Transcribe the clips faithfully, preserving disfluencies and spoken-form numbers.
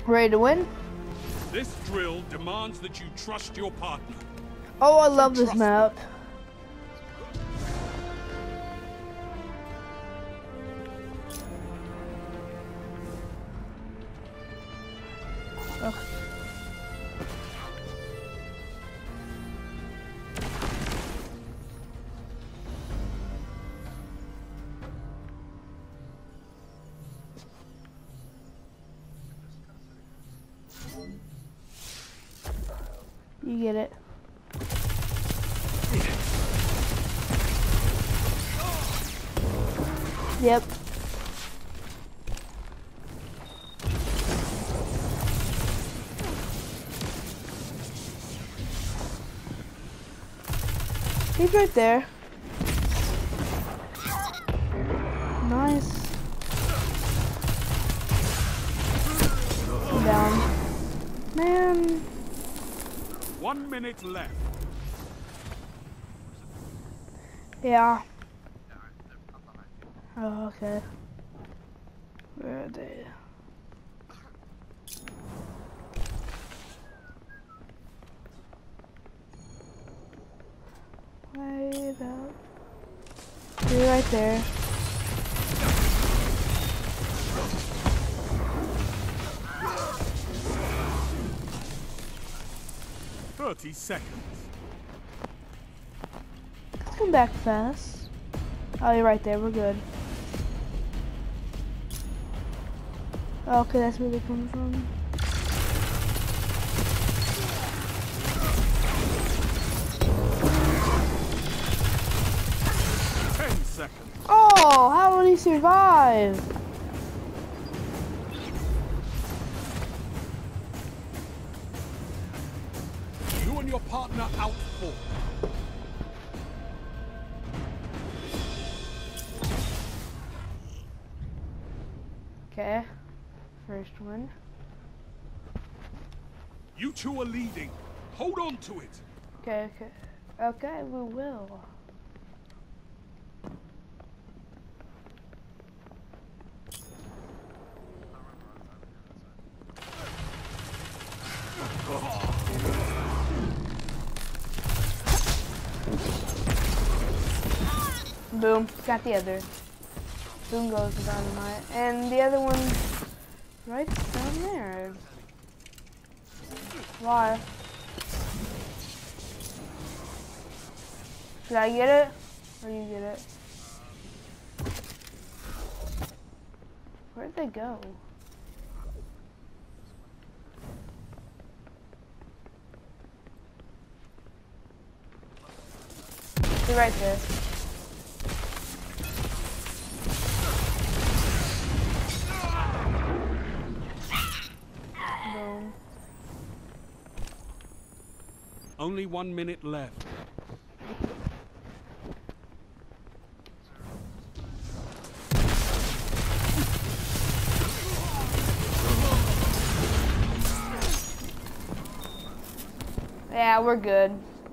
Ready to win? This drill demands that you trust your partner. Oh, I love this map. Ugh. You get it. Yep. He's right there. Nice. I'm down. Man. One minute left. Yeah. Oh, okay. Where are they? Wait up. You're right there. Thirty seconds. Come back fast. Oh, you're right there. We're good. Okay, that's where they're coming from. Ten seconds. Oh, how did he survive? You and your partner out four. Okay, first one. You two are leading. Hold on to it. Okay, okay. Okay, we will. Boom, got the other. Boom goes the dynamite. And the other one right down there. Why? Should I get it? Or you get it? Where'd they go? They're right there. Boom. Only one minute left. Yeah, we're good.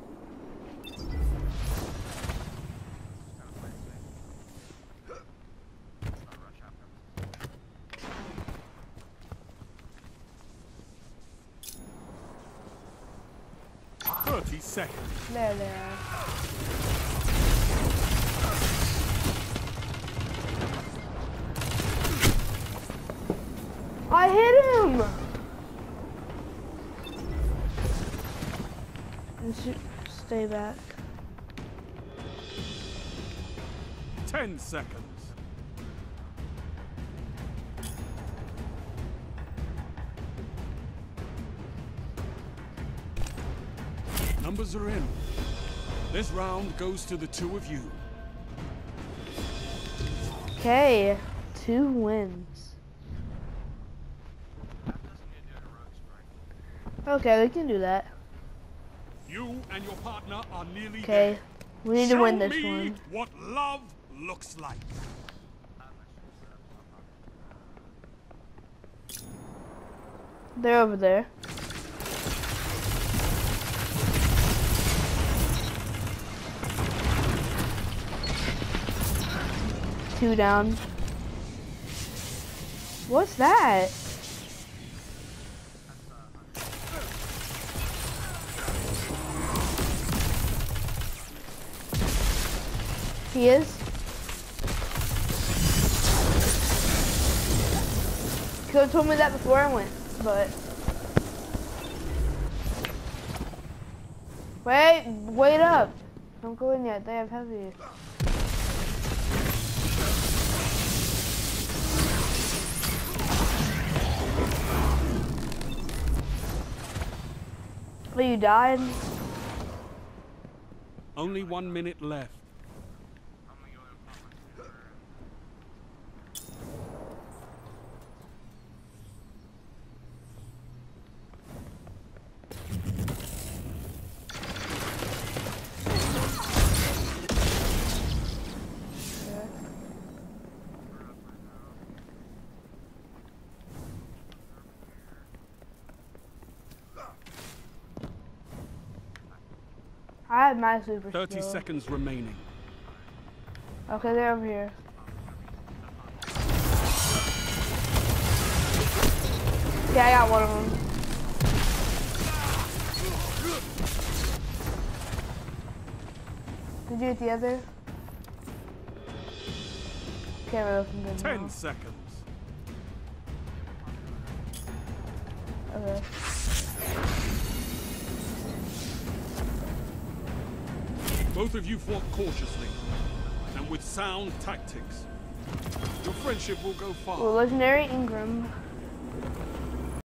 Thirty seconds. There they are. I hit him! And shoot, stay back. Ten seconds. Numbers are in. This round goes to the two of you. Okay, two wins. Okay, we can do that. You and your partner are nearly Okay, there. we need Show to win this me one. what love looks like. They're over there. Two down. What's that? He is. Could have told me that before I went, but wait, wait up! Don't go in yet. They have heavy. Oh, you died? Only one minute left. I have my super Thirty skill. seconds remaining. Okay, they're over here. Yeah, I got one of them. Did you get the other? Can't really open them. Ten now. seconds. Okay. Both of you fought cautiously and with sound tactics. Your friendship will go far. Well, legendary Ingram.